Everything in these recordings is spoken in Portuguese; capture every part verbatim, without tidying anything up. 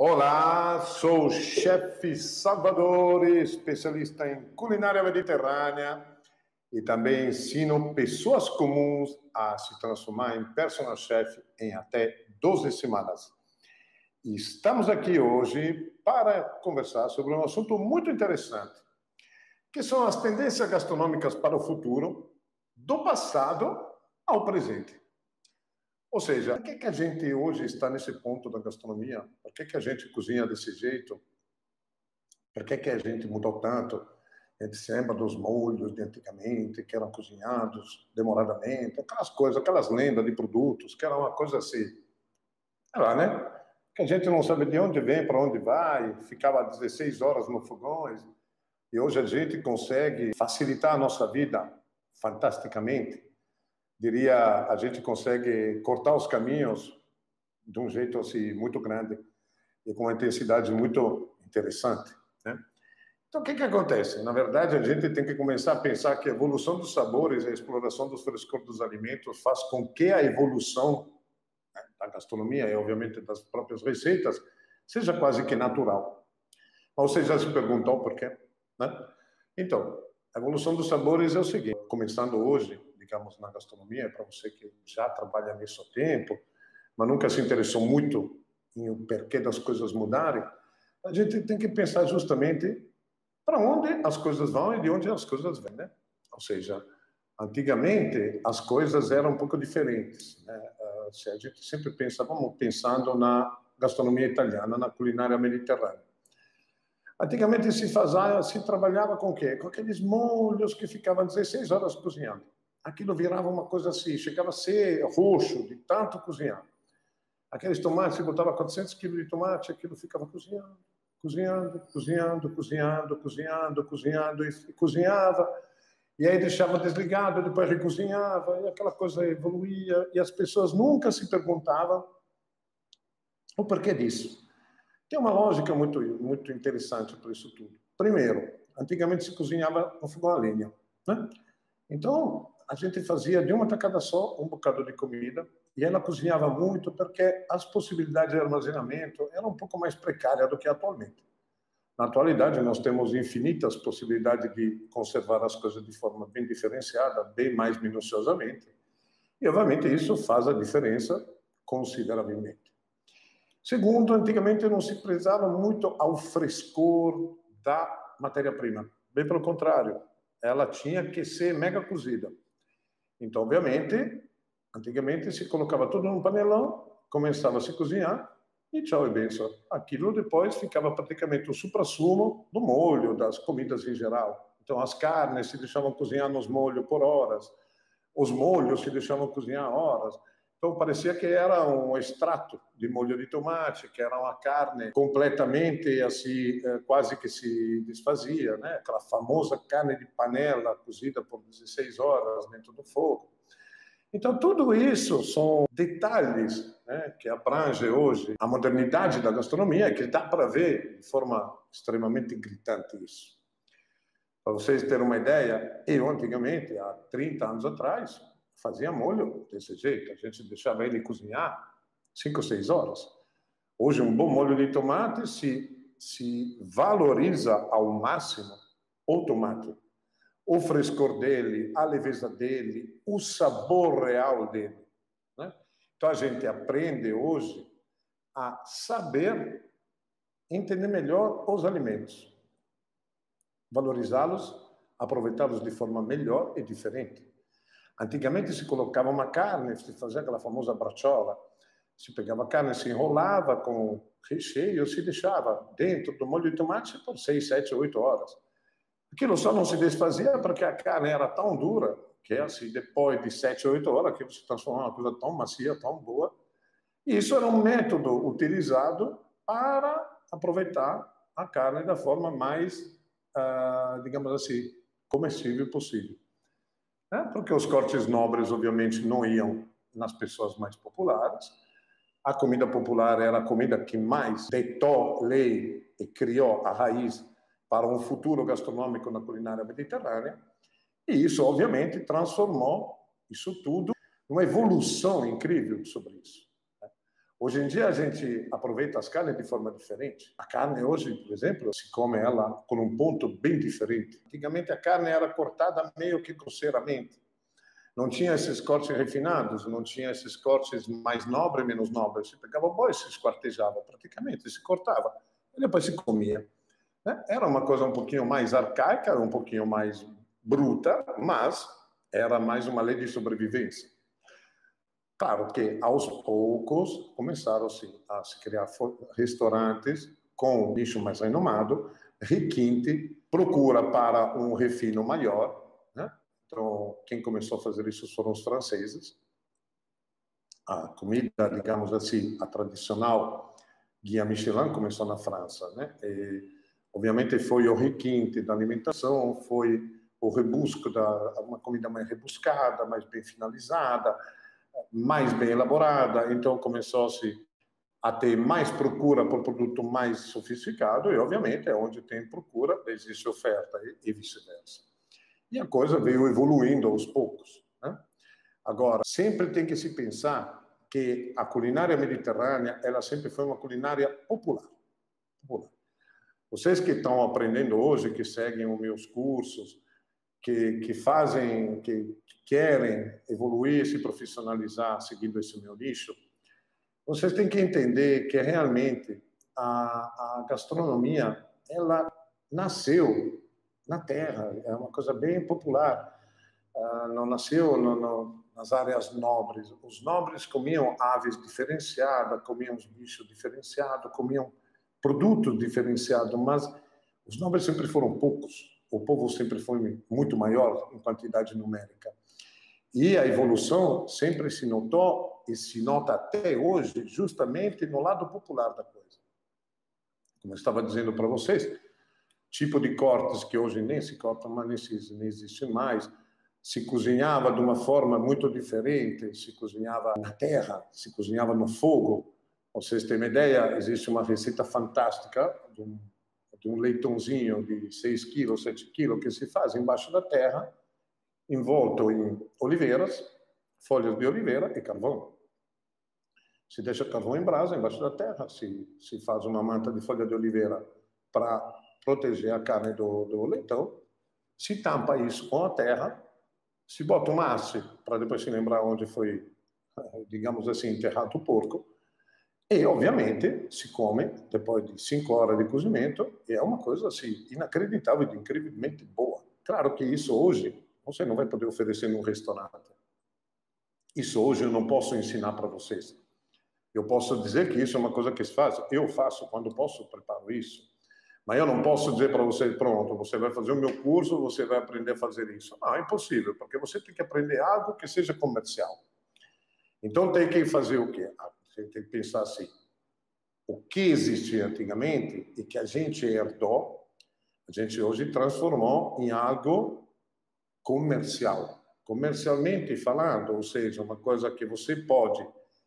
Olá, sou o chefe Salvador, especialista em culinária mediterrânea e também ensino pessoas comuns a se transformar em personal chef em até doze semanas. E estamos aqui hoje para conversar sobre um assunto muito interessante, que são as tendências gastronômicas para o futuro, do passado ao presente. Ou seja, por que, que a gente hoje está nesse ponto da gastronomia? Por que, que a gente cozinha desse jeito? Por que, que a gente mudou tanto? A gente se lembra dos molhos de antigamente, que eram cozinhados demoradamente, aquelas coisas, aquelas lendas de produtos, que era uma coisa assim, sei lá, né? Que a gente não sabe de onde vem, para onde vai, ficava dezesseis horas no fogão, e hoje a gente consegue facilitar a nossa vida fantasticamente. Diria, a gente consegue cortar os caminhos de um jeito assim muito grande e com uma intensidade muito interessante, né? Então, o que que acontece? Na verdade, a gente tem que começar a pensar que a evolução dos sabores e a exploração dos frescores dos alimentos faz com que a evolução, né, da gastronomia e, obviamente, das próprias receitas seja quase que natural. Mas você já se perguntou por quê, né? Então, a evolução dos sabores é o seguinte, começando hoje, digamos, na gastronomia, para você que já trabalha nisso há tempo, mas nunca se interessou muito em o porquê das coisas mudarem, a gente tem que pensar justamente para onde as coisas vão e de onde as coisas vêm, né? Ou seja, antigamente as coisas eram um pouco diferentes, né? Se a gente sempre pensa, vamos pensando na gastronomia italiana, na culinária mediterrânea. Antigamente se fazia, se trabalhava com o quê? Com aqueles molhos que ficavam dezesseis horas cozinhando. Aquilo virava uma coisa assim, chegava a ser roxo de tanto cozinhar. Aqueles tomates, você botava quatrocentos quilos de tomate, aquilo ficava cozinhando, cozinhando, cozinhando, cozinhando, cozinhando, cozinhando, e cozinhava, e aí deixava desligado, depois recozinhava, e aquela coisa evoluía, e as pessoas nunca se perguntavam o porquê disso. Tem uma lógica muito, muito interessante para isso tudo. Primeiro, antigamente se cozinhava com fogão a lenha, né? Então, a gente fazia de uma tacada só um bocado de comida e ela cozinhava muito porque as possibilidades de armazenamento eram um pouco mais precárias do que atualmente. Na atualidade, nós temos infinitas possibilidades de conservar as coisas de forma bem diferenciada, bem mais minuciosamente. E, obviamente, isso faz a diferença consideravelmente. Segundo, antigamente não se prezava muito ao frescor da matéria-prima. Bem pelo contrário, ela tinha que ser mega cozida. Então, obviamente, antigamente se colocava tudo num panelão, começava a se cozinhar e tchau e benção. Aquilo depois ficava praticamente o suprassumo do molho, das comidas em geral. Então, as carnes se deixavam cozinhar nos molhos por horas, os molhos se deixavam cozinhar horas. Então, parecia que era um extrato de molho de tomate, que era uma carne completamente, assim, quase que se desfazia, né? Aquela famosa carne de panela, cozida por dezesseis horas dentro do fogo. Então, tudo isso são detalhes, né, que abrangem hoje a modernidade da gastronomia, que dá para ver de forma extremamente gritante isso. Para vocês terem uma ideia, eu, antigamente, há trinta anos atrás, fazia molho desse jeito. A gente deixava ele cozinhar cinco, seis horas. Hoje, um bom molho de tomate se, se valoriza ao máximo o tomate. O frescor dele, a leveza dele, o sabor real dele, né? Então, a gente aprende hoje a saber entender melhor os alimentos, valorizá-los, aproveitá-los de forma melhor e diferente. Antigamente se colocava uma carne, se fazia aquela famosa bracciola, se pegava a carne, se enrolava com recheio, se deixava dentro do molho de tomate por seis, sete, oito horas. Aquilo só não se desfazia porque a carne era tão dura que, assim, depois de sete, oito horas, aquilo se transformava em uma coisa tão macia, tão boa. E isso era um método utilizado para aproveitar a carne da forma mais, ah, digamos assim, comestível possível. É, porque os cortes nobres, obviamente, não iam nas pessoas mais populares. A comida popular era a comida que mais deitou lei e criou a raiz para um futuro gastronômico na culinária mediterrânea. E isso, obviamente, transformou isso tudo numa evolução incrível sobre isso. Hoje em dia a gente aproveita as carnes de forma diferente. A carne hoje, por exemplo, se come ela com um ponto bem diferente. Antigamente a carne era cortada meio que grosseiramente. Não tinha esses cortes refinados, não tinha esses cortes mais nobres e menos nobres. Se pegava o boi, se esquartejava praticamente, se cortava e depois se comia. Era uma coisa um pouquinho mais arcaica, um pouquinho mais bruta, mas era mais uma lei de sobrevivência. Claro que, aos poucos, começaram-se a se criar restaurantes com um nicho mais renomado, requinte, procura para um refino maior, né? Então, quem começou a fazer isso foram os franceses. A comida, digamos assim, a tradicional guia Michelin começou na França, né? E, obviamente, foi o requinte da alimentação, foi o rebusco da uma comida mais rebuscada, mais bem finalizada, mais bem elaborada, então começou-se a ter mais procura por produto mais sofisticado e, obviamente, é onde tem procura, existe oferta e vice-versa. E a coisa veio evoluindo aos poucos, né? Agora, sempre tem que se pensar que a culinária mediterrânea, ela sempre foi uma culinária popular. popular. Vocês que estão aprendendo hoje, que seguem os meus cursos, que, que fazem, que querem evoluir, se profissionalizar seguindo esse meu nicho, vocês têm que entender que realmente a, a gastronomia, ela nasceu na terra, é uma coisa bem popular, uh, não nasceu no, no, nas áreas nobres. Os nobres comiam aves diferenciadas, comiam bichos diferenciados, comiam produtos diferenciados, mas os nobres sempre foram poucos. O povo sempre foi muito maior em quantidade numérica. E a evolução sempre se notou, e se nota até hoje, justamente no lado popular da coisa. Como eu estava dizendo para vocês, tipo de cortes que hoje nem se cortam, mas nem, se, nem existe mais, se cozinhava de uma forma muito diferente, se cozinhava na terra, se cozinhava no fogo. Para vocês terem uma ideia, existe uma receita fantástica de um de um leitãozinho de seis quilos, sete quilos, que se faz embaixo da terra, envolto em oliveiras, folhas de oliveira e carvão. Se deixa carvão em brasa embaixo da terra, se, se faz uma manta de folha de oliveira para proteger a carne do, do leitão, se tampa isso com a terra, se bota uma haste para depois se lembrar onde foi, digamos assim, enterrado o porco, e, obviamente, se come depois de cinco horas de cozimento, e é uma coisa assim, inacreditável e incrivelmente boa. Claro que isso hoje você não vai poder oferecer num restaurante. Isso hoje eu não posso ensinar para vocês. Eu posso dizer que isso é uma coisa que se faz. Eu faço, quando posso, preparo isso. Mas eu não posso dizer para você, pronto, você vai fazer o meu curso, você vai aprender a fazer isso. Não, é impossível, porque você tem que aprender algo que seja comercial. Então tem que fazer o quê? Você tem que pensar assim, o que existia antigamente e que a gente herdou, a gente hoje transformou em algo comercial. Comercialmente falando, ou seja, uma coisa que você pode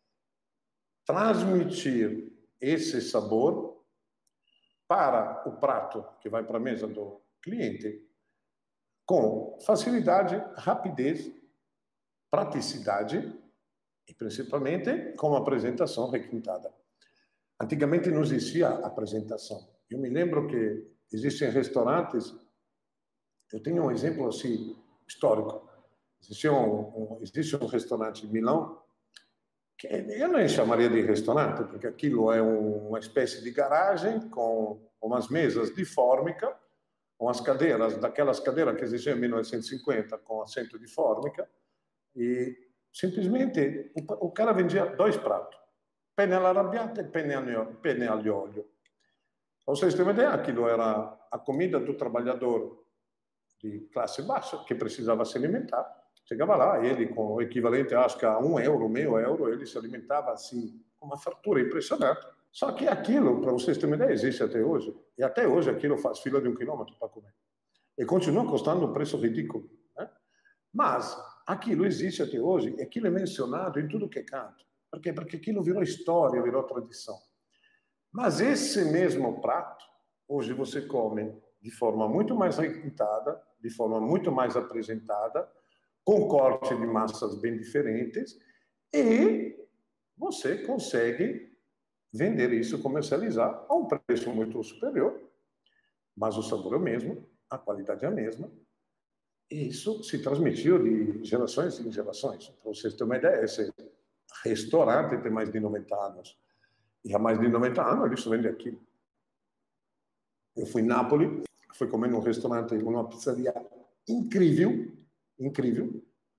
transmitir esse sabor para o prato que vai para a mesa do cliente com facilidade, rapidez, praticidade e, principalmente, com uma apresentação requintada. Antigamente não existia apresentação. Eu me lembro que existem restaurantes, eu tenho um exemplo assim, histórico. Existia um, um, existe um restaurante em Milão, que eu não chamaria de restaurante, porque aquilo é um, uma espécie de garagem com umas mesas de fórmica, umas cadeiras, daquelas cadeiras que existiam em mil novecentos e cinquenta, com assento de fórmica, e simplesmente o, o cara vendia dois pratos, penne all'arrabbiata e penne aglio olio. Para vocês terem uma ideia, aquilo era a comida do trabalhador de classe baixa, que precisava se alimentar. Chegava lá, ele com o equivalente, acho que a um euro, meio euro, ele se alimentava assim, com uma fartura impressionante. Só que aquilo, para vocês terem uma ideia, existe até hoje. E até hoje aquilo faz fila de um quilômetro para comer. E continua custando um preço ridículo, né? Mas aquilo existe até hoje, e aquilo é mencionado em tudo que é canto. Por quê? Porque aquilo virou história, virou tradição. Mas esse mesmo prato, hoje você come de forma muito mais requintada, de forma muito mais apresentada, com corte de massas bem diferentes, e você consegue vender isso, comercializar a um preço muito superior, mas o sabor é o mesmo, a qualidade é a mesma, e isso se transmitiu de gerações em gerações. Para vocês terem uma ideia, esse restaurante tem mais de noventa anos, e há mais de noventa anos ele só vende aqui. Eu fui em Nápoles, fui comer num restaurante, numa pizzaria incrível, incrível,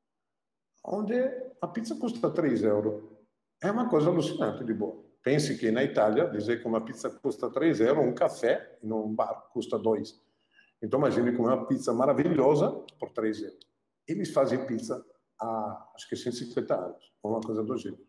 onde a pizza custa três euros. É uma coisa alucinante de boa. Pense que na Itália, dizer que uma pizza custa três euros, um café num bar custa dois. Então imagine comer uma pizza maravilhosa por três euros. Eles fazem pizza há, acho que cento e cinquenta anos, uma coisa do gênero.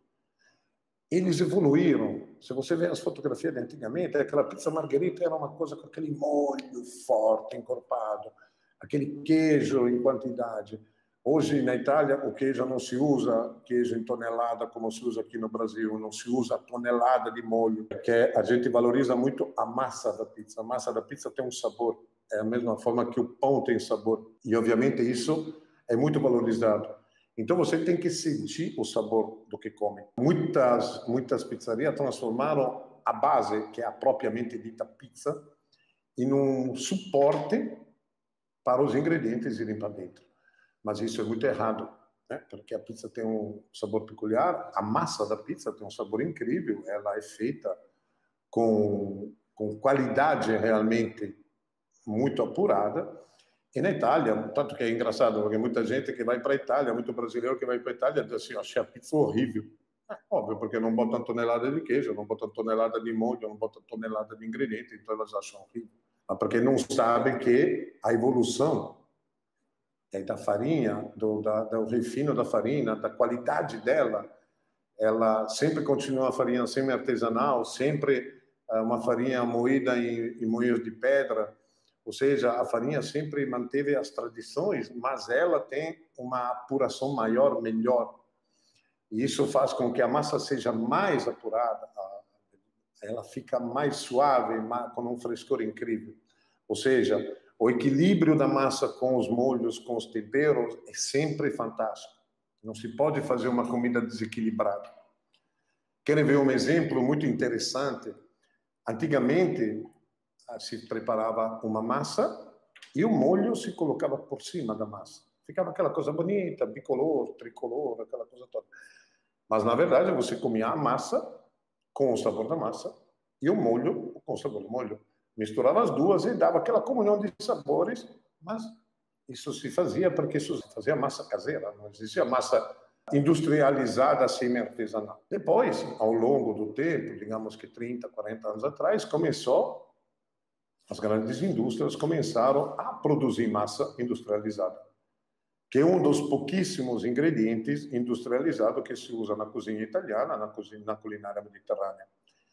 Eles evoluíram. Se você vê as fotografias de antigamente, aquela pizza margherita era uma coisa com aquele molho forte, encorpado, aquele queijo em quantidade. Hoje, na Itália, o queijo não se usa queijo em tonelada, como se usa aqui no Brasil, não se usa tonelada de molho, porque a gente valoriza muito a massa da pizza. A massa da pizza tem um sabor, é a mesma forma que o pão tem sabor. E, obviamente, isso é muito valorizado. Então, você tem que sentir o sabor do que come. Muitas, muitas pizzarias transformaram a base, que é a propriamente dita pizza, em um suporte para os ingredientes irem para dentro. Mas isso é muito errado, né? Porque a pizza tem um sabor peculiar, a massa da pizza tem um sabor incrível, ela é feita com, com qualidade realmente muito apurada. E na Itália, tanto que é engraçado, porque muita gente que vai para a Itália, muito brasileiro que vai para a Itália, diz assim, achei a pizza horrível. É óbvio, porque não botam tonelada de queijo, não botam tonelada de molho, não botam tonelada de ingrediente, então elas acham horrível. Mas porque não sabem que a evolução é da farinha, do, da, do refino da farinha, da qualidade dela, ela sempre continua uma farinha semi-artesanal, sempre uma farinha moída em, em moinhos de pedra, ou seja, a farinha sempre manteve as tradições, mas ela tem uma apuração maior, melhor. E isso faz com que a massa seja mais apurada, ela fica mais suave, com um frescor incrível. Ou seja, o equilíbrio da massa com os molhos, com os temperos, é sempre fantástico. Não se pode fazer uma comida desequilibrada. Querem ver um exemplo muito interessante? Antigamente, se preparava uma massa e o molho se colocava por cima da massa. Ficava aquela coisa bonita, bicolor, tricolor, aquela coisa toda. Mas, na verdade, você comia a massa com o sabor da massa e o molho com o sabor do molho. Misturava as duas e dava aquela comunhão de sabores, mas isso se fazia porque isso se fazia massa caseira, não existia massa industrializada, semi-artesanal. Depois, ao longo do tempo, digamos que trinta, quarenta anos atrás, começou, as grandes indústrias começaram a produzir massa industrializada, que é um dos pouquíssimos ingredientes industrializados que se usa na cozinha italiana, na, cozinha, na culinária mediterrânea.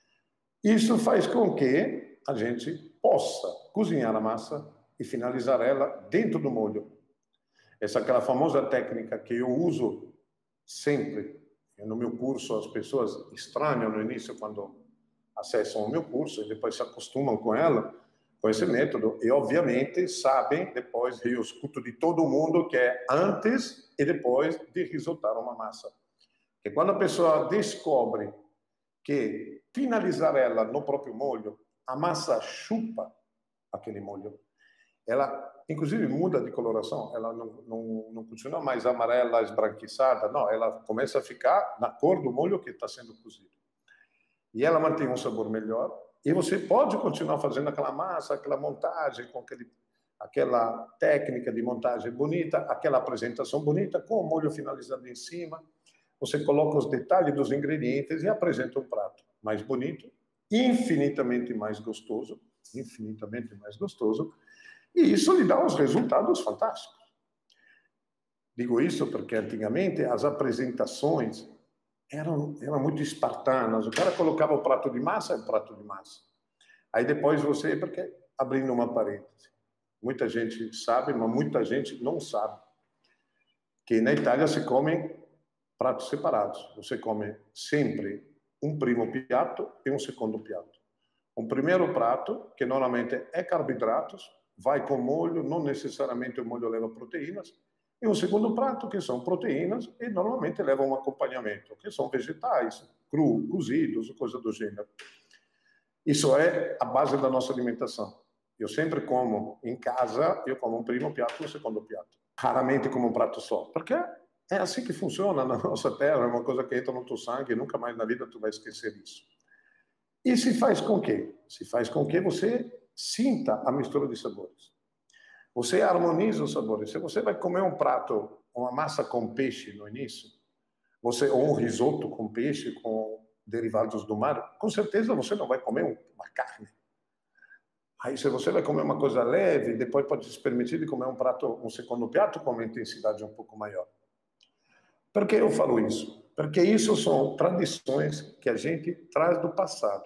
Isso faz com que a gente possa cozinhar a massa e finalizar ela dentro do molho. Essa é aquela famosa técnica que eu uso sempre. No meu curso, as pessoas estranham no início quando acessam o meu curso e depois se acostumam com ela, com esse método, e obviamente sabem depois, eu escuto de todo mundo que é antes e depois de risotar uma massa. Que quando a pessoa descobre que finalizar ela no próprio molho, a massa chupa aquele molho. Ela, inclusive, muda de coloração. Ela não, não, não continua mais amarela, esbranquiçada. Não, ela começa a ficar na cor do molho que está sendo cozido. E ela mantém um sabor melhor. E você pode continuar fazendo aquela massa, aquela montagem, com aquele, aquela técnica de montagem bonita, aquela apresentação bonita, com o molho finalizado em cima. Você coloca os detalhes dos ingredientes e apresenta um prato mais bonito, infinitamente mais gostoso, infinitamente mais gostoso, e isso lhe dá uns resultados fantásticos. Digo isso porque antigamente as apresentações eram, eram muito espartanas. O cara colocava o prato de massa, é o prato de massa. Aí depois você, porque abrindo uma parêntese, muita gente sabe, mas muita gente não sabe que na Itália se come pratos separados. Você come sempre um primo piatto e um segundo piatto. Um primeiro prato, que normalmente é carboidratos, vai com molho, não necessariamente o molho leva proteínas, E um segundo prato, que são proteínas, e normalmente leva um acompanhamento, que são vegetais, cru, cozidos, coisa do gênero. Isso é a base da nossa alimentação. Eu sempre como em casa, eu como um primo piatto e um segundo piatto. Raramente como um prato só, porque é assim que funciona na nossa terra, é uma coisa que entra no teu sangue, nunca mais na vida tu vai esquecer disso. E se faz com que? Se faz com que você sinta a mistura de sabores. Você harmoniza os sabores. Se você vai comer um prato, uma massa com peixe no início, você, ou um risoto com peixe, com derivados do mar, com certeza você não vai comer uma carne. Aí se você vai comer uma coisa leve, depois pode se permitir de comer um prato, um segundo prato com uma intensidade um pouco maior. Por que eu falo isso? Porque isso são tradições que a gente traz do passado.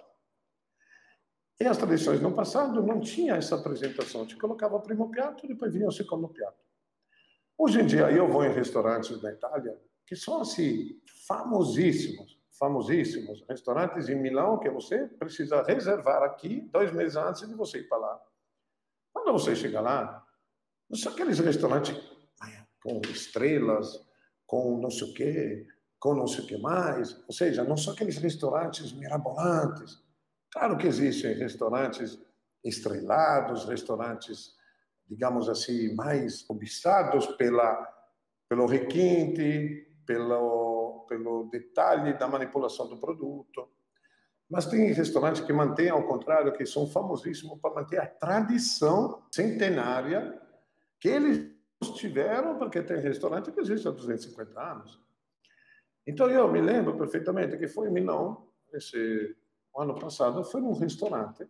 E as tradições no passado não tinha essa apresentação. Te colocava o primo piatto e depois vinha o segundo piatto. Hoje em dia eu vou em restaurantes da Itália que são assim famosíssimos, famosíssimos restaurantes em Milão que você precisa reservar aqui dois meses antes de você ir para lá. Quando você chega lá, não são aqueles restaurantes com estrelas, com não sei o quê, com não sei o que mais. Ou seja, não são aqueles restaurantes mirabolantes. Claro que existem restaurantes estrelados, restaurantes, digamos assim, mais cobiçados pela, pelo requinte, pelo, pelo detalhe da manipulação do produto. Mas tem restaurantes que mantêm, ao contrário, que são famosíssimos para manter a tradição centenária que eles tiveram, porque tem restaurante que existe há duzentos e cinquenta anos. Então, eu me lembro perfeitamente que foi em Milão, esse ano passado, foi num restaurante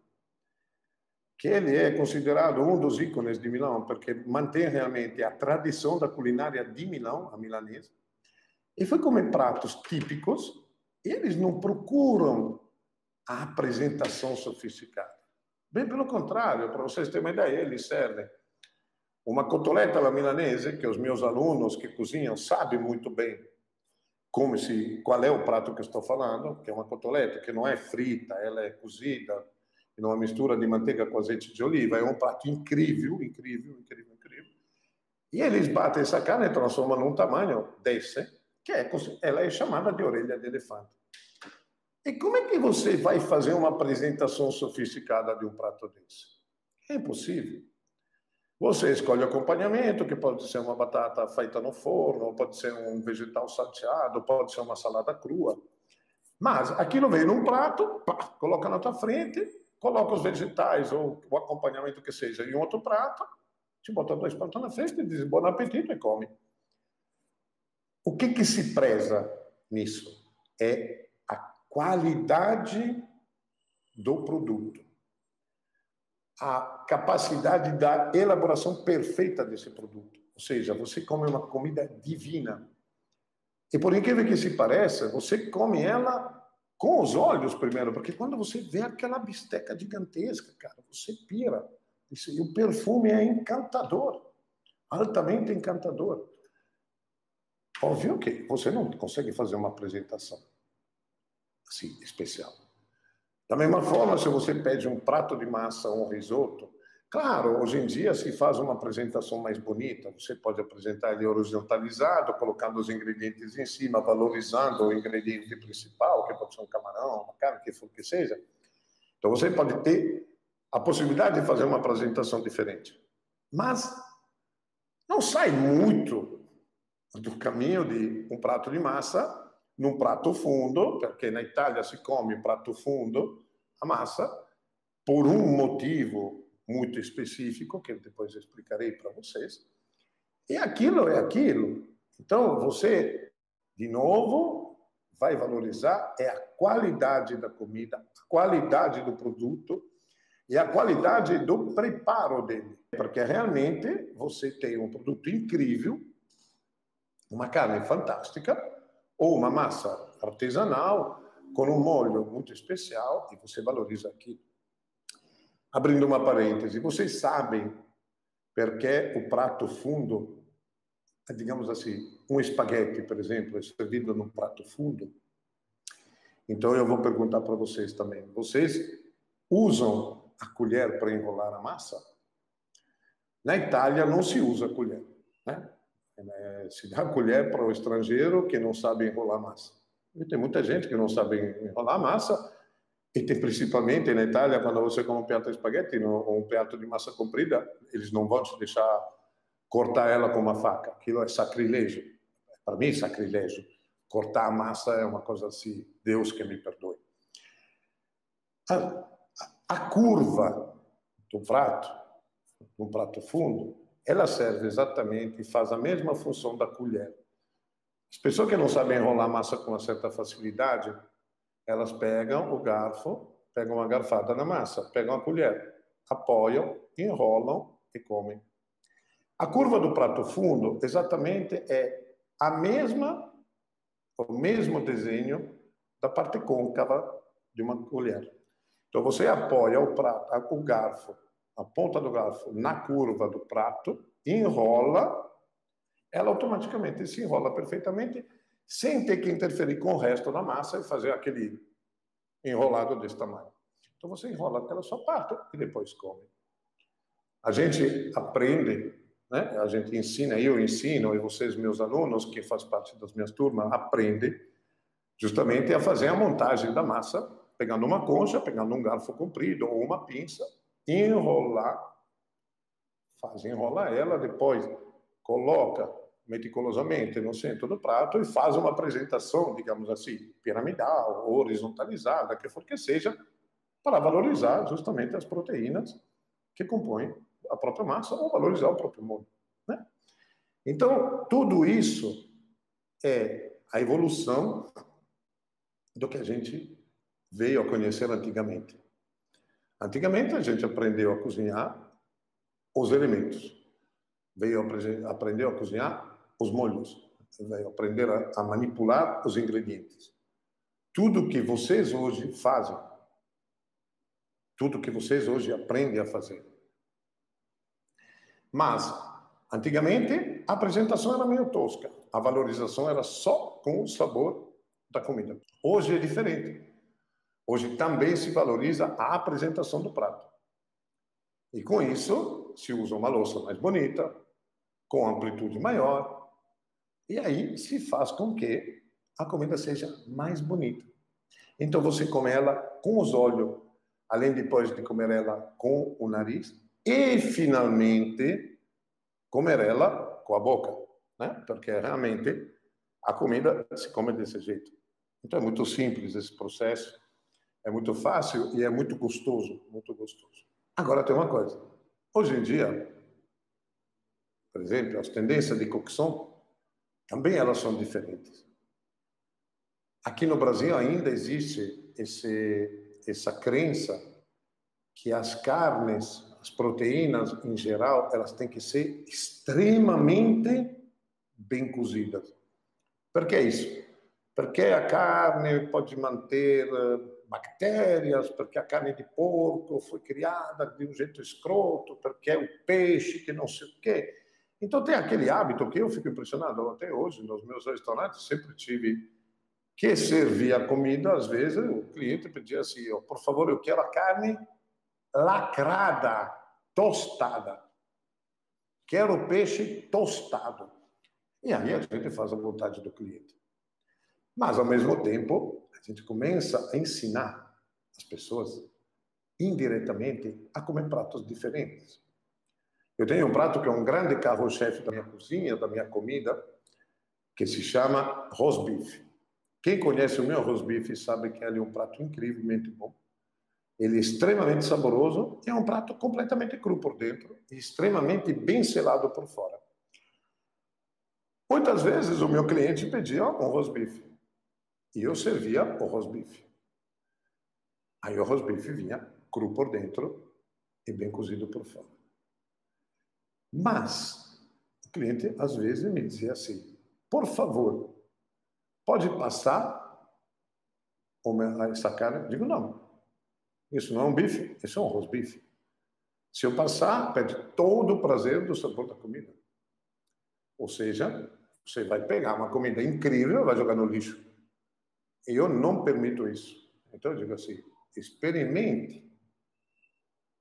que ele é considerado um dos ícones de Milão, porque mantém realmente a tradição da culinária de Milão, a milanesa, e foi comer pratos típicos, e eles não procuram a apresentação sofisticada. Bem pelo contrário, para vocês terem uma ideia, eles servem uma cotoletta alla milanese, que os meus alunos que cozinham sabem muito bem como se, qual é o prato que eu estou falando, que é uma cotoletta que não é frita, ela é cozida, em uma mistura de manteiga com azeite de oliva, é um prato incrível, incrível, incrível, incrível. E eles batem essa carne e transformam num tamanho desse, que é, ela é chamada de orelha de elefante. E como é que você vai fazer uma apresentação sofisticada de um prato desse? É impossível. Você escolhe o acompanhamento, que pode ser uma batata feita no forno, pode ser um vegetal salteado, pode ser uma salada crua. Mas aquilo vem num prato, pá, coloca na tua frente, coloca os vegetais ou o acompanhamento que seja em outro prato, te bota dois pratos na frente e diz bom apetite e come. O que que se preza nisso? É a qualidade do produto. A capacidade da elaboração perfeita desse produto. Ou seja, você come uma comida divina. E por incrível que se pareça, você come ela com os olhos primeiro, porque quando você vê aquela bisteca gigantesca, cara, você pira. E o perfume é encantador, altamente encantador. Óbvio que você não consegue fazer uma apresentação assim, especial. Da mesma forma, se você pede um prato de massa ou um risoto, claro, hoje em dia se faz uma apresentação mais bonita, você pode apresentar ele horizontalizado, colocando os ingredientes em cima, valorizando o ingrediente principal, que pode ser um camarão, uma carne, que for que seja. Então você pode ter a possibilidade de fazer uma apresentação diferente. Mas não sai muito do caminho de um prato de massa num prato fundo, porque na Itália se come prato fundo, a massa, por um motivo muito específico, que eu depois explicarei para vocês, e aquilo é aquilo. Então, você, de novo, vai valorizar é a qualidade da comida, a qualidade do produto e a qualidade do preparo dele. Porque realmente você tem um produto incrível, uma carne fantástica, ou uma massa artesanal com um molho muito especial e você valoriza aquilo. Abrindo uma parêntese, vocês sabem porque o prato fundo, digamos assim, um espaguete, por exemplo, é servido num prato fundo? Então eu vou perguntar para vocês também. Vocês usam a colher para enrolar a massa? Na Itália não se usa a colher, né? É, se dá a colher para o estrangeiro que não sabe enrolar massa. E tem muita gente que não sabe enrolar massa, e tem principalmente na Itália, quando você come um prato de espaguete ou um prato de massa comprida, eles não vão te deixar cortar ela com uma faca. Aquilo é sacrilégio. Para mim, é sacrilégio. Cortar a massa é uma coisa assim, Deus que me perdoe. A, a curva do prato, um prato fundo, ela serve exatamente e faz a mesma função da colher. As pessoas que não sabem enrolar massa com uma certa facilidade, elas pegam o garfo, pegam uma garfada na massa, pegam a colher, apoiam, enrolam e comem. A curva do prato fundo, exatamente, é a mesma, o mesmo desenho da parte côncava de uma colher. Então, você apoia o prato, o garfo, a ponta do garfo na curva do prato, enrola, ela automaticamente se enrola perfeitamente, sem ter que interferir com o resto da massa e fazer aquele enrolado desse tamanho. Então, você enrola aquela sua parte e depois come. A gente aprende, né? A gente ensina, eu ensino, e vocês, meus alunos, que fazem parte das minhas turmas, aprendem justamente a fazer a montagem da massa, pegando uma concha, pegando um garfo comprido ou uma pinça, enrolar, faz enrolar ela, depois coloca meticulosamente no centro do prato e faz uma apresentação, digamos assim, piramidal, horizontalizada, que for que seja, para valorizar justamente as proteínas que compõem a própria massa ou valorizar o próprio molho, né? Então, tudo isso é a evolução do que a gente veio a conhecer antigamente. Antigamente, a gente aprendeu a cozinhar os elementos. Veio a aprender a cozinhar os molhos. Veio aprender a, a manipular os ingredientes. Tudo que vocês hoje fazem, tudo que vocês hoje aprendem a fazer. Mas, antigamente, a apresentação era meio tosca. A valorização era só com o sabor da comida. Hoje é diferente. Hoje também se valoriza a apresentação do prato. E com isso, se usa uma louça mais bonita, com amplitude maior, e aí se faz com que a comida seja mais bonita. Então você come ela com os olhos, além depois de comer ela com o nariz, e finalmente comer ela com a boca, né? Porque realmente a comida se come desse jeito. Então é muito simples esse processo, é muito fácil e é muito gostoso, muito gostoso. Agora tem uma coisa, hoje em dia, por exemplo, as tendências de cocção também elas são diferentes. Aqui no Brasil ainda existe esse, essa crença que as carnes, as proteínas em geral, elas têm que ser extremamente bem cozidas. Por que isso? Porque a carne pode manter bactérias, porque a carne de porco foi criada de um jeito escroto, porque é o peixe que não sei o quê. Então tem aquele hábito que eu fico impressionado até hoje, nos meus restaurantes sempre tive que servir a comida, às vezes o cliente pedia assim, oh, por favor, eu quero a carne lacrada, tostada. Quero o peixe tostado. E aí a gente faz a vontade do cliente. Mas, ao mesmo tempo, a gente começa a ensinar as pessoas, indiretamente, a comer pratos diferentes. Eu tenho um prato que é um grande carro-chefe da minha cozinha, da minha comida, que se chama rosbife. Quem conhece o meu rosbife sabe que ele é um prato incrivelmente bom. Ele é extremamente saboroso e é um prato completamente cru por dentro e extremamente bem selado por fora. Muitas vezes o meu cliente pedia um rosbife e eu servia o rosbife. Aí o rosbife vinha cru por dentro e bem cozido por fora. Mas o cliente às vezes me dizia assim, por favor, pode passar essa carne? Eu digo, não. Isso não é um bife, isso é um rosbife. Se eu passar, perde todo o prazer do sabor da comida. Ou seja, você vai pegar uma comida incrível e vai jogar no lixo. E eu não permito isso. Então eu digo assim, experimente,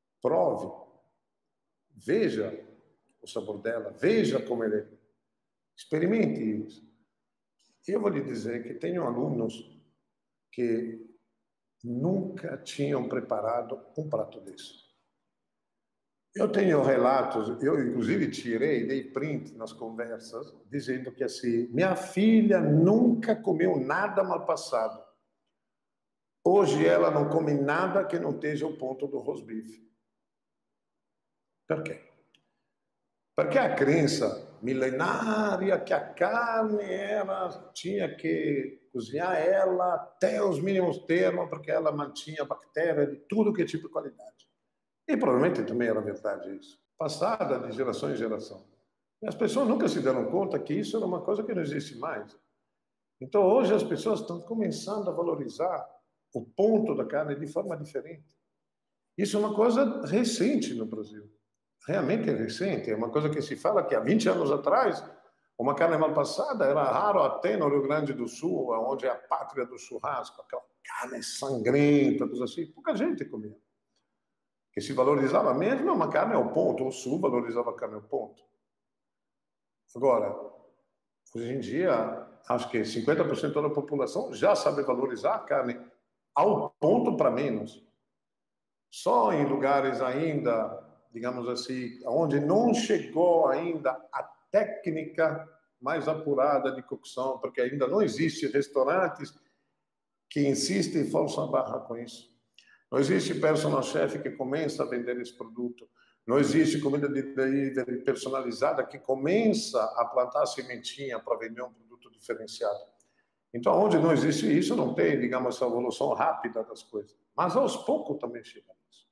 prove, veja o sabor dela, veja como ele Experimente isso. Eu vou lhe dizer que tenho alunos que nunca tinham preparado um prato desse. Eu tenho relatos, eu inclusive tirei, dei print nas conversas, dizendo que assim, minha filha nunca comeu nada mal passado. Hoje ela não come nada que não esteja o ponto do rosbife. Por quê? Porque a crença milenária que a carne ela tinha que cozinhar ela até os mínimos termos, porque ela mantinha bactéria de tudo que é tipo de qualidade. E provavelmente também era verdade isso. Passada de geração em geração. E as pessoas nunca se deram conta que isso era uma coisa que não existe mais. Então hoje as pessoas estão começando a valorizar o ponto da carne de forma diferente. Isso é uma coisa recente no Brasil. Realmente é recente. É uma coisa que se fala que há vinte anos atrás, uma carne mal passada era raro até no Rio Grande do Sul, onde é a pátria do churrasco, aquela carne sangrenta, coisa assim. Pouca gente comia. Que se valorizava mesmo uma carne ao ponto. O Sul valorizava a carne ao ponto. Agora, hoje em dia, acho que cinquenta por cento da população já sabe valorizar a carne ao ponto para menos. Só em lugares ainda, digamos assim, onde não chegou ainda a técnica mais apurada de cocção, porque ainda não existe restaurantes que insistem e forçam a barra com isso. Não existe personal chef que começa a vender esse produto. Não existe comida de delivery personalizada que começa a plantar a sementinha para vender um produto diferenciado. Então, onde não existe isso, não tem, digamos, essa evolução rápida das coisas. Mas aos poucos também chega nisso.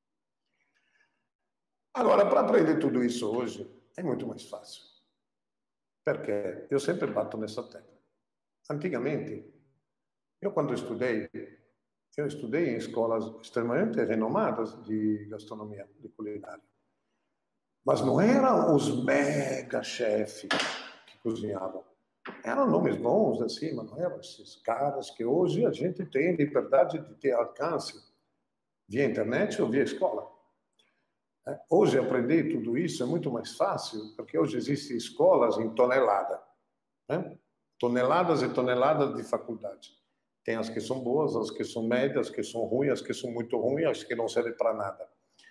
Agora, para aprender tudo isso hoje, é muito mais fácil. Porque eu sempre bato nessa tecla. Antigamente, eu quando estudei, eu estudei em escolas extremamente renomadas de gastronomia, de culinária. Mas não eram os mega chefes que cozinhavam. Eram nomes bons, assim, mas não eram esses caras que hoje a gente tem liberdade de ter alcance via internet ou via escola. Hoje aprender tudo isso é muito mais fácil, porque hoje existem escolas em tonelada. Né? Toneladas e toneladas de faculdade. Tem as que são boas, as que são médias, as que são ruins, as que são muito ruins, as que não servem para nada.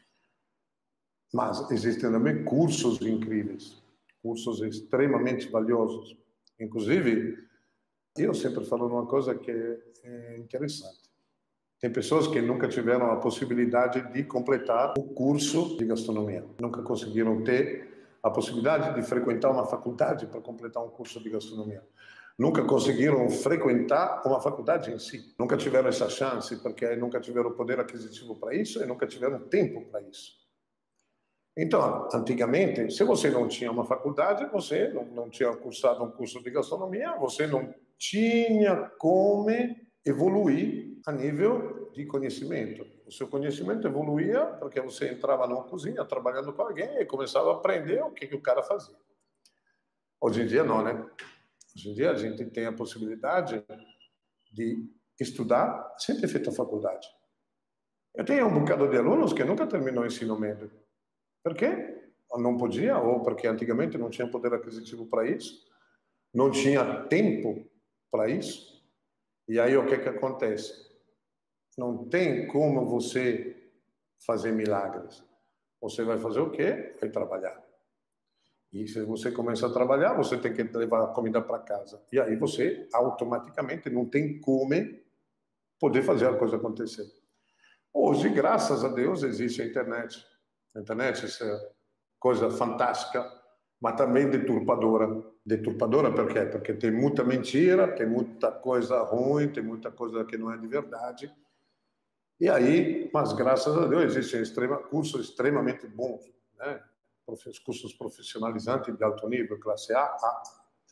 Mas existem também cursos incríveis, cursos extremamente valiosos. Inclusive, eu sempre falo uma coisa que é interessante. Tem pessoas que nunca tiveram a possibilidade de completar o curso de gastronomia. Nunca conseguiram ter a possibilidade de frequentar uma faculdade para completar um curso de gastronomia. Nunca conseguiram frequentar uma faculdade em si. Nunca tiveram essa chance, porque nunca tiveram poder aquisitivo para isso e nunca tiveram tempo para isso. Então, antigamente, se você não tinha uma faculdade, você não, não tinha cursado um curso de gastronomia, você não tinha como evoluir a nível de conhecimento. O seu conhecimento evoluía porque você entrava numa cozinha trabalhando com alguém e começava a aprender o que, que o cara fazia. Hoje em dia não, né? Hoje em dia a gente tem a possibilidade de estudar sem ter feito a faculdade. Eu tenho um bocado de alunos que nunca terminou o ensino médio. Por quê? Não podia, ou porque antigamente não tinha poder aquisitivo para isso, não tinha tempo para isso. E aí o que que acontece? Não tem como você fazer milagres. Você vai fazer o quê? Vai trabalhar. E se você começa a trabalhar, você tem que levar a comida para casa. E aí você automaticamente não tem como poder fazer a coisa acontecer. Hoje, graças a Deus, existe a internet. A internet, isso é coisa fantástica, mas também deturpadora. Deturpadora por quê? Porque tem muita mentira, tem muita coisa ruim, tem muita coisa que não é de verdade. E aí, mas graças a Deus, existem extrema, cursos extremamente bons, né? Cursos profissionalizantes de alto nível, classe A, A.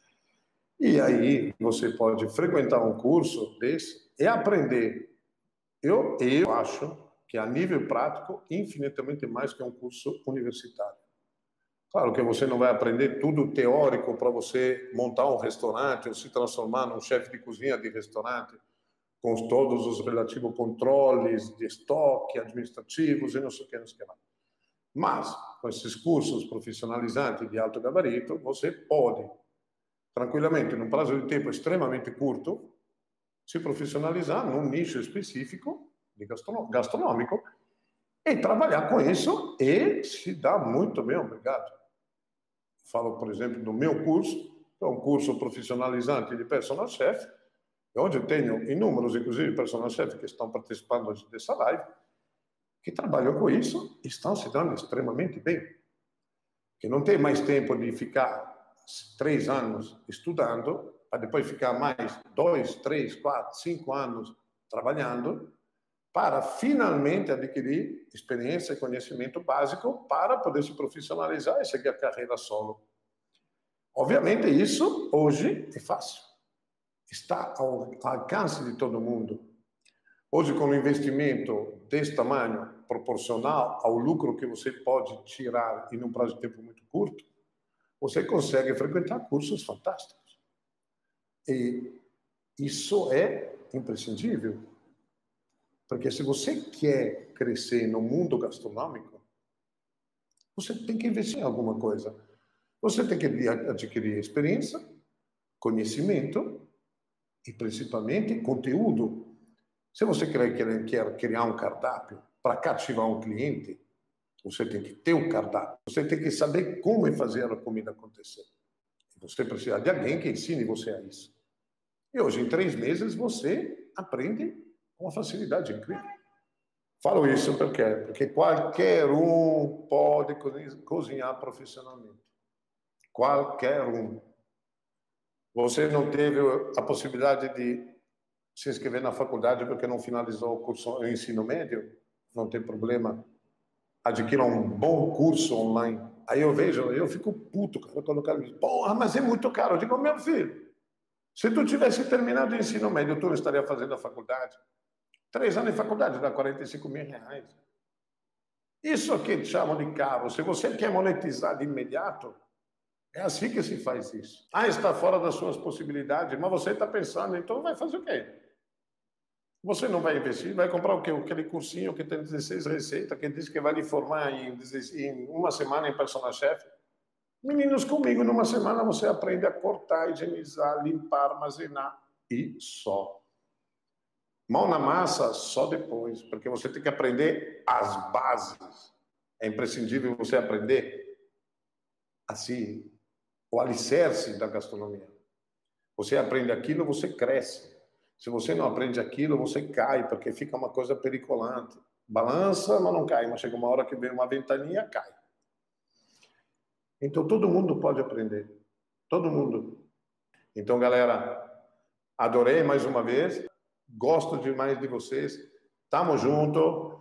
E aí você pode frequentar um curso desse e aprender. Eu, eu acho que a nível prático, infinitamente mais que um curso universitário. Claro que você não vai aprender tudo teórico para você montar um restaurante ou se transformar num chefe de cozinha de restaurante, com todos os relativos controles de estoque, administrativos e não sei o que, não sei o que mais. Mas, com esses cursos profissionalizantes de alto gabarito, você pode tranquilamente, num prazo de tempo extremamente curto, se profissionalizar num nicho específico de gastronômico e trabalhar com isso e se dá muito bem, obrigado. Falo, por exemplo, do meu curso, que é um curso profissionalizante de personal chef, onde eu tenho inúmeros, inclusive, personal chefs que estão participando dessa live, que trabalham com isso e estão se dando extremamente bem. Que não tem mais tempo de ficar três anos estudando, para depois ficar mais dois, três, quatro, cinco anos trabalhando, para finalmente adquirir experiência e conhecimento básico para poder se profissionalizar e seguir a carreira solo. Obviamente, isso hoje é fácil. Está ao alcance de todo mundo. Hoje, com um investimento desse tamanho, proporcional ao lucro que você pode tirar em um prazo de tempo muito curto, você consegue frequentar cursos fantásticos. E isso é imprescindível. Porque se você quer crescer no mundo gastronômico, você tem que investir em alguma coisa. Você tem que adquirir experiência, conhecimento e, principalmente, conteúdo. Se você quer, quer, quer criar um cardápio para cativar um cliente, você tem que ter um cardápio. Você tem que saber como fazer a comida acontecer. Você precisa de alguém que ensine você a isso. E hoje, em três meses, você aprende com uma facilidade incrível. Falo isso porque, porque qualquer um pode cozinhar profissionalmente. Qualquer um. Você não teve a possibilidade de se inscrever na faculdade porque não finalizou o curso, o ensino médio? Não tem problema. Adquira um bom curso online. Aí eu vejo, eu fico puto quando o cara me diz, porra, mas é muito caro. Eu digo, meu filho, se tu tivesse terminado o ensino médio, tu não estaria fazendo a faculdade. Três anos de faculdade dá quarenta e cinco mil reais. Isso aqui chamam de caro. Se você quer monetizar de imediato, é assim que se faz isso. Ah, está fora das suas possibilidades, mas você está pensando, então vai fazer o quê? Você não vai investir, vai comprar o quê? Aquele cursinho que tem dezesseis receitas, que diz que vai lhe formar em, em uma semana em personal chef. Meninos, comigo, numa semana você aprende a cortar, higienizar, limpar, armazenar e só. Mão na massa só depois, porque você tem que aprender as bases. É imprescindível você aprender assim, o alicerce da gastronomia. Você aprende aquilo, você cresce. Se você não aprende aquilo, você cai, porque fica uma coisa periculante. Balança, mas não cai. Mas chega uma hora que vem uma ventania, cai. Então, todo mundo pode aprender. Todo mundo. Então, galera, adorei mais uma vez. Gosto demais de vocês. Tamo junto.